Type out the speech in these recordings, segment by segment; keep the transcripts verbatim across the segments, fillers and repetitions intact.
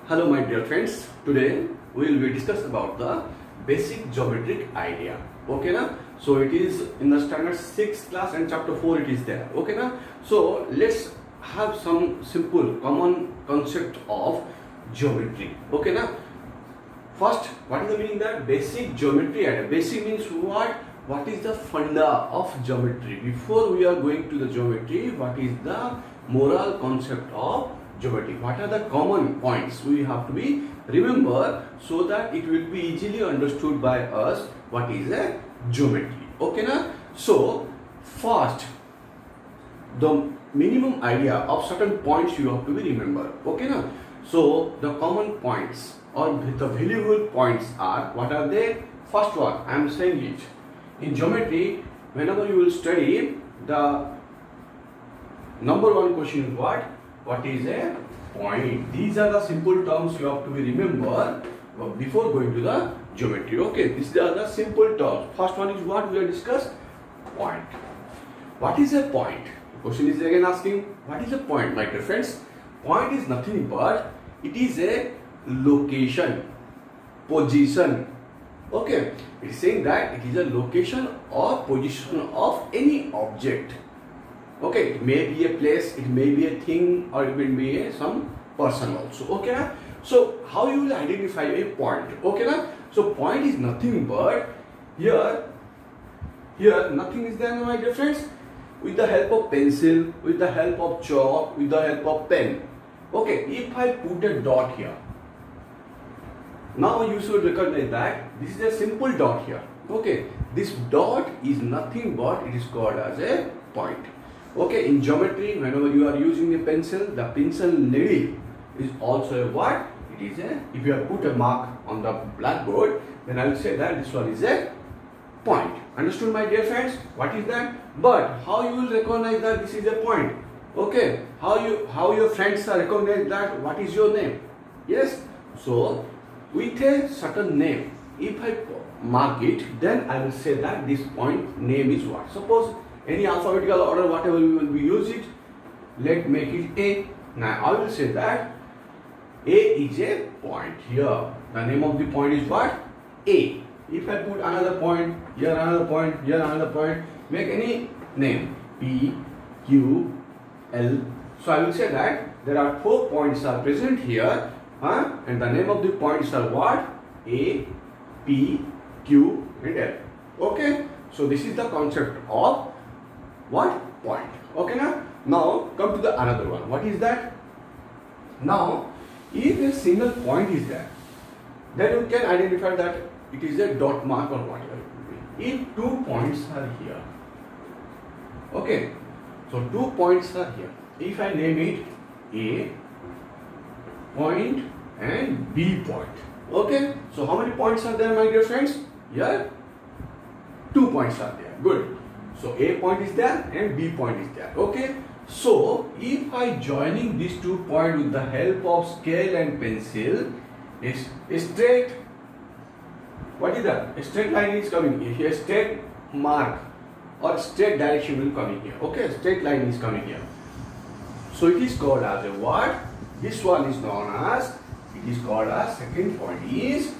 Hello my dear friends, today we will be discuss about the basic geometric idea. Okay na? So it is in the standard sixth class and chapter four it is there. Okay na? So let's have some simple common concept of geometry. Okay na? First, what is the meaning that basic geometry idea? Basic means what? What is the funda of geometry? Before we are going to the geometry, what is the moral concept of geometry? What are the common points we have to be remember so that it will be easily understood by us what is a geometry. Okay na? So first, the minimum idea of certain points you have to be remember. Okay na? So the common points or the valuable points are, what are they? First one, I am saying it. In geometry, whenever you will study, the number one question is what? What is a point? These are the simple terms you have to be remember before going to the geometry. Okay, these are the simple terms. First one is what we have discussed? Point. What is a point? The question is again asking, what is a point, my dear friends? Point is nothing but it is a location, position. Okay, it is saying that it is a location or position of any object. Okay, it may be a place, it may be a thing, or it may be a, some person also. Okay na? So how you will identify a point? Okay na? So point is nothing but here, here nothing is there, my dear friends. With the help of pencil, with the help of chalk, with the help of pen. Okay, if I put a dot here, now you should recognize that this is a simple dot here. Okay, this dot is nothing but it is called as a point. Okay, in geometry, whenever you are using a pencil, the pencil needle is also a what? It is a, if you have put a mark on the blackboard, then I will say that this one is a point. Understood, my dear friends? What is that? But how you will recognize that this is a point? Okay, how you how your friends are recognize that what is your name? Yes, so with a certain name, if I mark it, then I will say that this point name is what? Suppose any alphabetical order, whatever we will be use it, let make it A. Now I will say that A is a point here. The name of the point is what? A. If I put another point, here another point, here another point, make any name P, Q, L. So I will say that there are four points are present here, huh? And the name of the points are what? A, P, Q and L. Okay. So this is the concept of what? Point. Okay now? Now come to the another one. What is that? Now if a single point is there, then you can identify that it is a dot mark or whatever it will be. If two points are here, okay, so two points are here. If I name it A point and B point, okay, so how many points are there, my dear friends? Here two points are there. Good. So A point is there and B point is there. Okay. So if I joining these two points with the help of scale and pencil, it's a straight. What is that? A straight line is coming here. A straight mark or straight direction will come in here. Okay. Straight line is coming here. So it is called as a what? This one is known as. It is called as second point is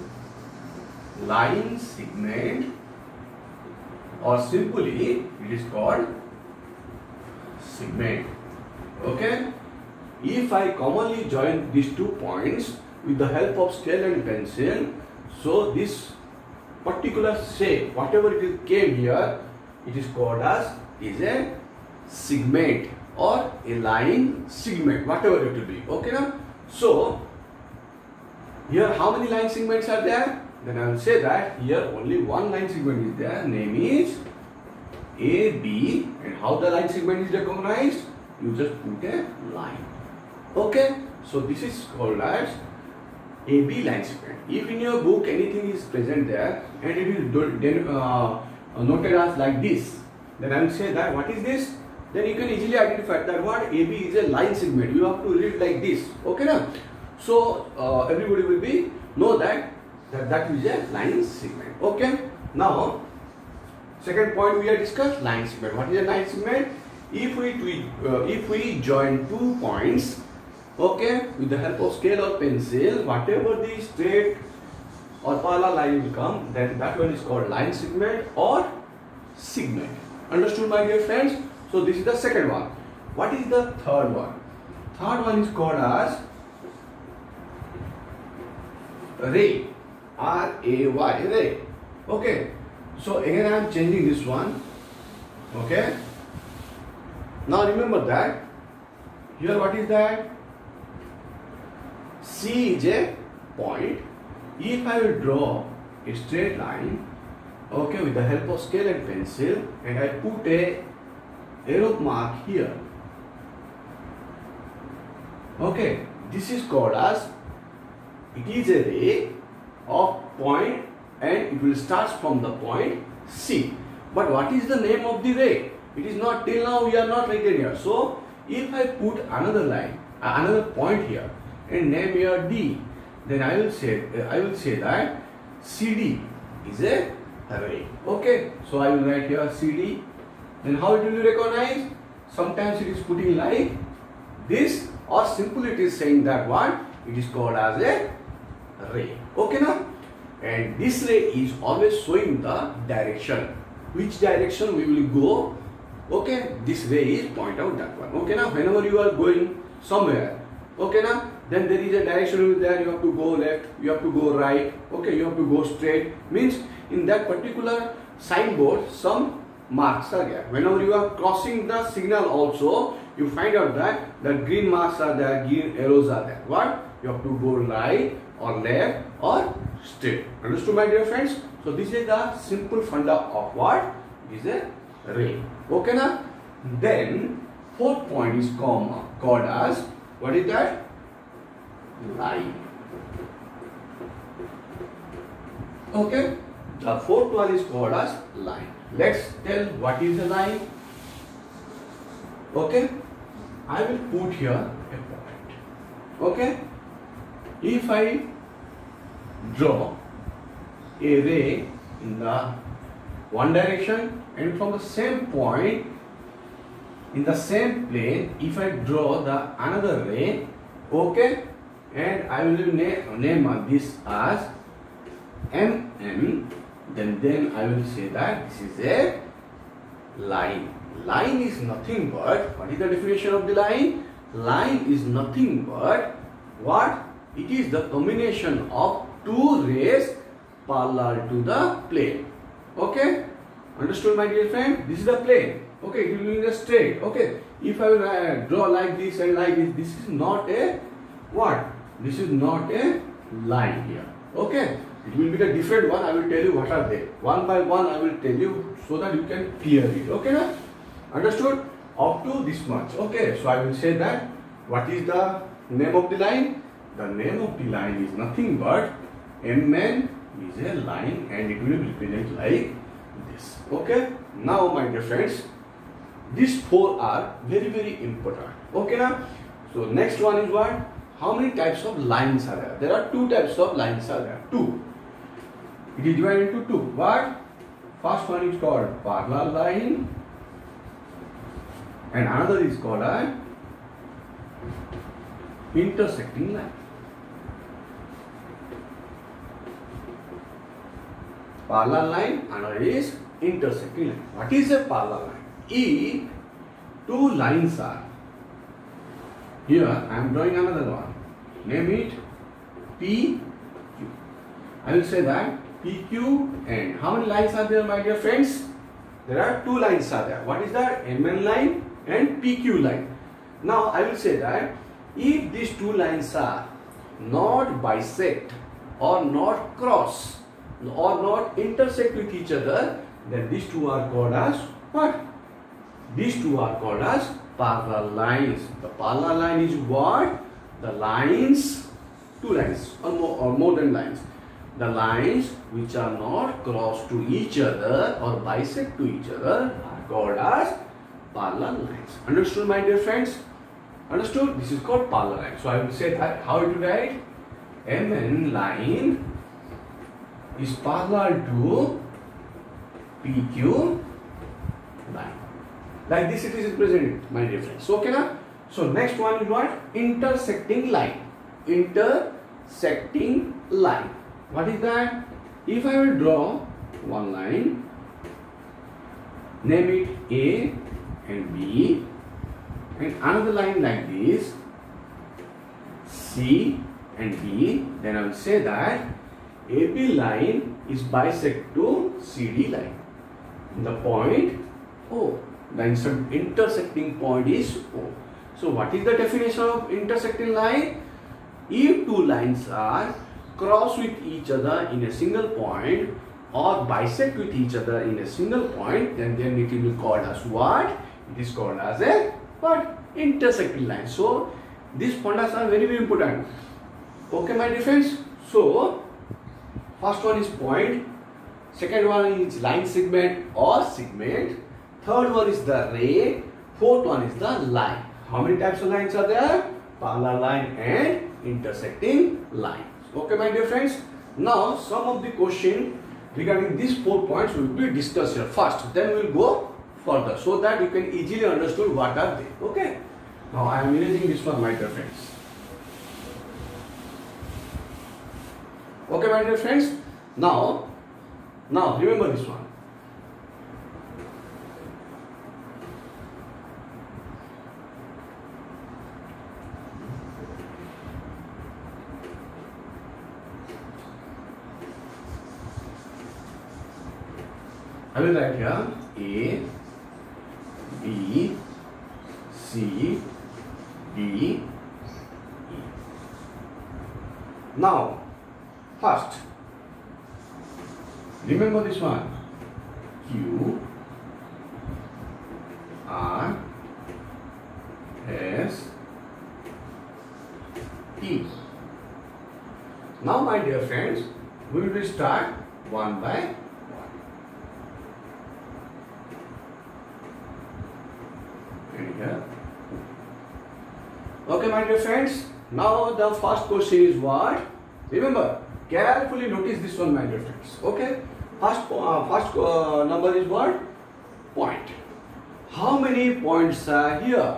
line segment. Or simply it is called segment. Okay. If I commonly join these two points with the help of scale and pencil, so this particular shape, whatever it is came here, it is called as is a segment or a line segment, whatever it will be. Okay now? So here how many line segments are there? Then I will say that here only one line segment is there, name is A B, and how the line segment is recognized? You just put a line. Okay, so this is called as A B line segment. If in your book anything is present there and it is uh, noted as like this, then I will say that what is this? Then you can easily identify that what A B is a line segment. You have to read like this. Okay now? So uh, everybody will be know that That, that is a line segment. Okay. Now, second point we have discussed line segment. What is a line segment? If we uh, if we join two points, Okay, with the help of scale or pencil, whatever the straight or parallel line will come, then that one is called line segment or segment. Understood, my dear friends? So this is the second one. What is the third one? Third one is called as ray. R A Y, ray. Okay. So again I am changing this one. Okay. Now remember that here what is that? C is a point. If I will draw a straight line, okay, with the help of scale and pencil, and I put a arrow mark here. Okay, this is called as, it is a ray of point and it will start from the point C. But what is the name of the ray? It is not, till now we are not written here. So if I put another line, uh, another point here and name here D, then I will say, uh, I will say that C D is a ray. Okay, so I will write here C D. Then how it will be recognized? Sometimes it is putting like this, or simply it is saying that what? It is called as a ray. Okay now? And this ray is always showing the direction. Which direction we will go? Okay, this ray is point out that one. Okay now? Whenever you are going somewhere, okay now? Then there is a direction there, you have to go left, you have to go right, okay, you have to go straight. Means in that particular signboard, some marks are there. Whenever you are crossing the signal also, you find out that the green marks are there, green arrows are there. What? You have to go right or left or straight. Understood, my dear friends? So this is the simple funda of what is a ray. Okay now? Then fourth point is comma, called as, what is that? Line. Okay? The fourth one is called as line. Let's tell what is a line. Okay? I will put here a point. Okay? If I draw a ray in the one direction and from the same point in the same plane, if I draw the another ray, okay, and I will name, name this as M M, then then I will say that this is a line. Line is nothing but, what is the definition of the line? Line is nothing but what? It is the combination of two rays parallel to the plane. Okay? Understood, my dear friend? This is the plane. Okay, it will be in a straight. Okay. If I will uh, draw like this and like this, this is not a what? This is not a line here. Okay. It will be the different one. I will tell you what are they. One by one I will tell you so that you can clear it. Okay, na? Understood? Up to this much. Okay. So I will say that what is the name of the line? The name of the line is nothing but M N is a line and it will represent like this. Okay. Now my dear friends, these four are very very important. Okay now? So next one is what? How many types of lines are there? There are two types of lines are there. Two. It is divided into two. What? First one is called parallel line and another is called a intersecting line. Parallel line, another is intersecting line. What is a parallel line? If two lines are, here I am drawing another one. Name it P Q. I will say that P Q and how many lines are there, my dear friends? There are two lines are there. What is that? M N line and P Q line. Now I will say that if these two lines are not bisect or not cross or not intersect with each other, then these two are called as what? These two are called as parallel lines. The parallel line is what? The lines, two lines or more, or more than lines. The lines which are not cross to each other or bisect to each other are called as parallel lines. Understood, my dear friends? Understood? This is called parallel line. So I will say that how it will write? M N line is parallel to P Q line. Like this it is represented, my dear friends. So, okay now? So next one is what? Intersecting line. Intersecting line. What is that? If I will draw one line, name it A and B, and another line like this, C and B, then I will say that A B line is bisect to C D line. The point O. The intersecting point is O. So what is the definition of intersecting line? If two lines are cross with each other in a single point or bisect with each other in a single point, then, then it will be called as what? It is called as a what? Intersecting line. So these pointers are very very important. Okay, my dear friends. So first one is point, second one is line segment or segment, third one is the ray, fourth one is the line. How many types of lines are there? Parallel line and intersecting lines. Okay, my dear friends. Now some of the questions regarding these four points will be discussed here first, then we will go further so that you can easily understand what are they. Okay. Now I am erasing this one, my dear friends. Okay, my dear friends. Now, now remember this one. I will write here A, B, C, D, E. Now, first, remember this one. Q, R, S, T. Now, my dear friends, we will start one by one. Here. Okay, my dear friends. Now the first question is what? Remember, carefully notice this one, my dear friends. Okay. First, uh, first uh, number is what? Point. How many points are here?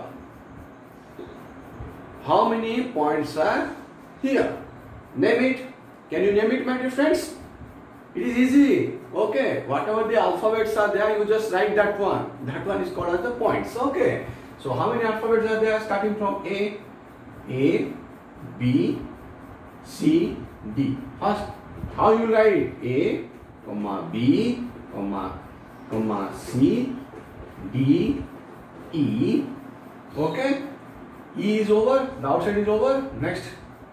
How many points are here? Name it. Can you name it, my dear friends? It is easy. Okay. Whatever the alphabets are there, you just write that one. That one is called as the points. Okay. So how many alphabets are there starting from A? A, B, C, D. First, how you write A, comma B, comma, comma C, D, E. Okay. E is over. The outside is over. Next,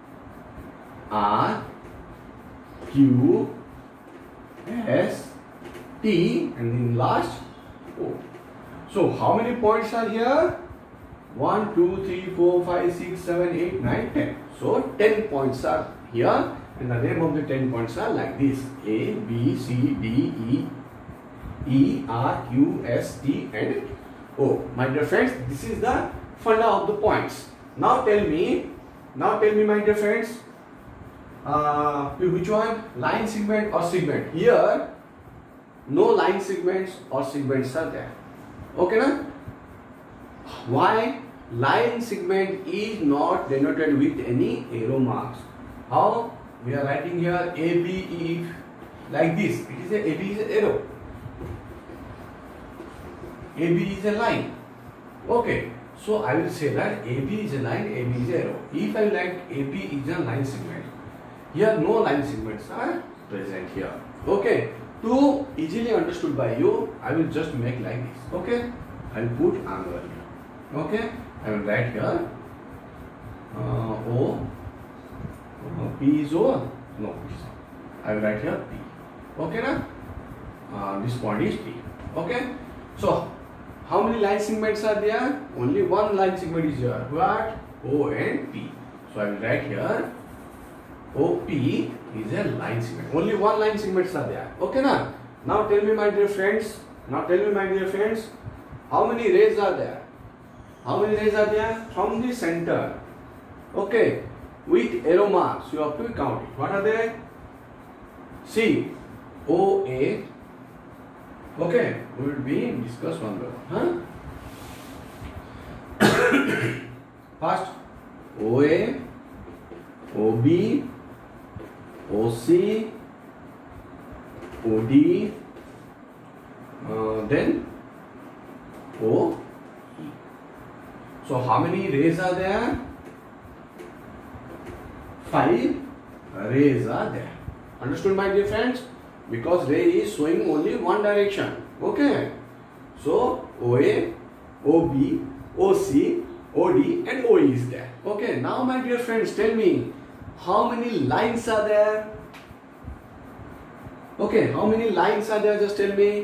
R, Q, S, T, and then last O. So how many points are here? one, two, three, four, five, six, seven, eight, nine, ten. So ten points are here, and the name of the ten points are like this: A, B, C, D, E, E, R, Q, S, T, and O. My dear friends, this is the funda of the points. Now tell me, now tell me, my dear friends, uh, which one? Line segment or segment? Here, no line segments or segments are there. Okay, na? Why? Line segment is not denoted with any arrow marks. How? We are writing here A, B, E like this. It is a A, B is an arrow. A, B is a line. Okay. So I will say that A, B is a line, A, B is an arrow. If I like A, B is a line segment, here no line segments are present here. Okay. To easily understood by you, I will just make like this. Okay. I will put angle here. Okay, I will write here uh, O, uh, P is O, no, I will write here P. Okay, na? Uh, this point is P. Okay, so how many line segments are there? Only one line segment is here. What? O and P. So I will write here O P is a line segment. Only one line segments are there. Okay, na? Now tell me, my dear friends. Now tell me, my dear friends, how many rays are there? How many rays are there? From the center. Okay. With arrow marks, you have to count it. What are they? See. O, A. Okay. We will be discuss one by one. Huh? First, O A, O B, O C, O D, uh, then O E. So how many rays are there? Five rays are there. Understood, my dear friends? Because ray is showing only one direction. Okay. So O A, O B, O C, O D and O E is there. Okay. Now my dear friends, tell me how many lines are there? Okay. How many lines are there? Just tell me.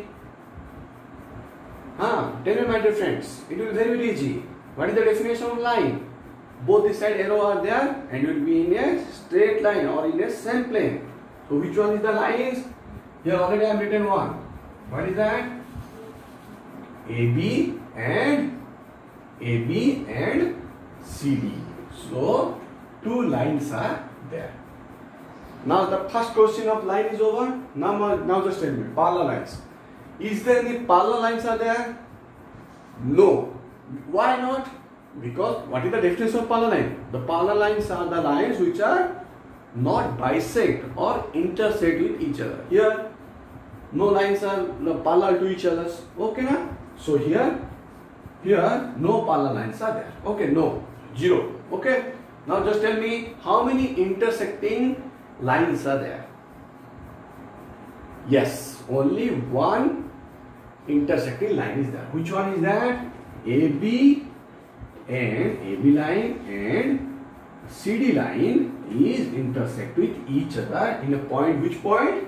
Huh? Tell me, my dear friends. It will be very, very easy. What is the definition of line? Both the side arrow are there and you will be in a straight line or in a same plane. So which one is the lines? Here already I have written one. What is that? A B and A B and C D. So two lines are there. Now the first question of line is over. Now, now just tell me, parallel lines. Is there any parallel lines are there? No. Why not? Because what is the definition of parallel line? The parallel lines are the lines which are not bisect or intersect with each other. Here, no lines are parallel to each other. Okay, na? So here, here no parallel lines are there. Okay, no, zero. Okay. Now just tell me how many intersecting lines are there? Yes, only one intersecting line is there. Which one is that? A B and A B line and C D line is intersect with each other in a point. Which point?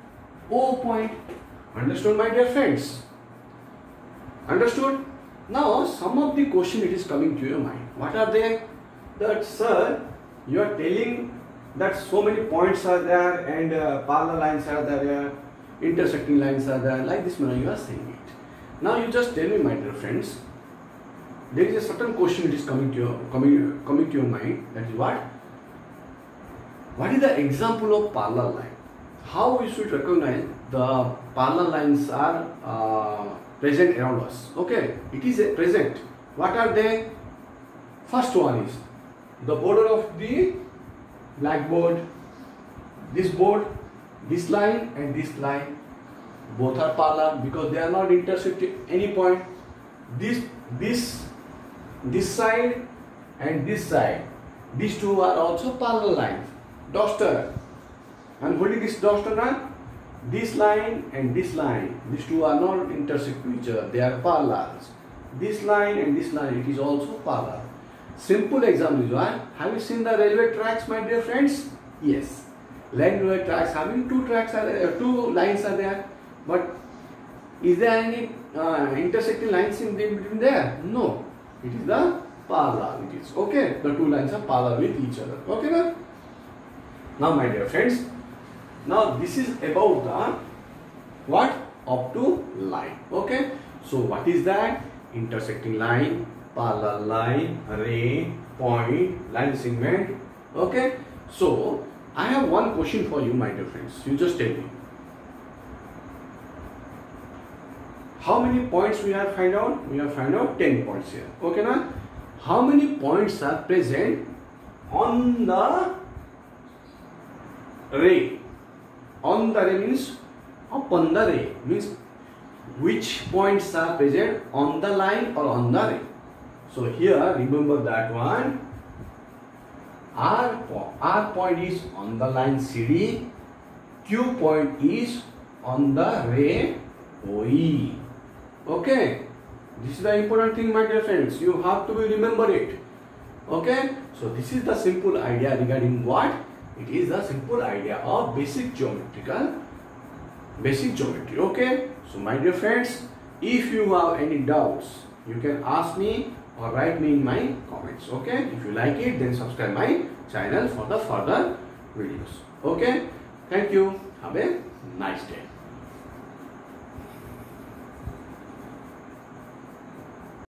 O point. Understood, my dear friends? Understood? Now some of the question it is coming to your mind. What are they? That sir, you are telling that so many points are there and uh, parallel lines are there, intersecting lines are there. Like this manner you are saying it. Now you just tell me, my dear friends. There is a certain question it is coming to your coming coming to your mind. That is what? What is the example of parallel line? How we should recognize the parallel lines are uh, present around us? Okay, it is a present. What are they? First one is the border of the blackboard. This board, this line and this line, both are parallel because they are not intersecting any point. This this. This side and this side, these two are also parallel lines. Duster, and holding this duster now, this line and this line, these two are not intersect to each other, they are parallels. This line and this line, it is also parallel. Simple example is what? Have you seen the railway tracks, my dear friends? Yes. Railway tracks having two tracks are there, two lines are there, but is there any uh, intersecting lines in between there? No. It is the parallel. It is okay. The two lines are parallel with each other. Okay, now? Now, my dear friends, now this is about the what? Up to line. Okay. So, what is that? Intersecting line, parallel line, ray, point, line segment. Okay. So, I have one question for you, my dear friends. You just tell me. How many points we have find out? We have find out ten points here. Okay, now? How many points are present on the ray? On the ray means upon the ray. Means which points are present on the line or on the ray. So here remember that one. R, R point is on the line C D. Q point is on the ray O E. Okay, this is the important thing, my dear friends. You have to remember it. Okay, so this is the simple idea regarding what? It is the simple idea of basic geometrical, basic geometry. Okay, so my dear friends, if you have any doubts, you can ask me or write me in my comments. Okay, if you like it, then subscribe my channel for the further videos. Okay, thank you. Have a nice day.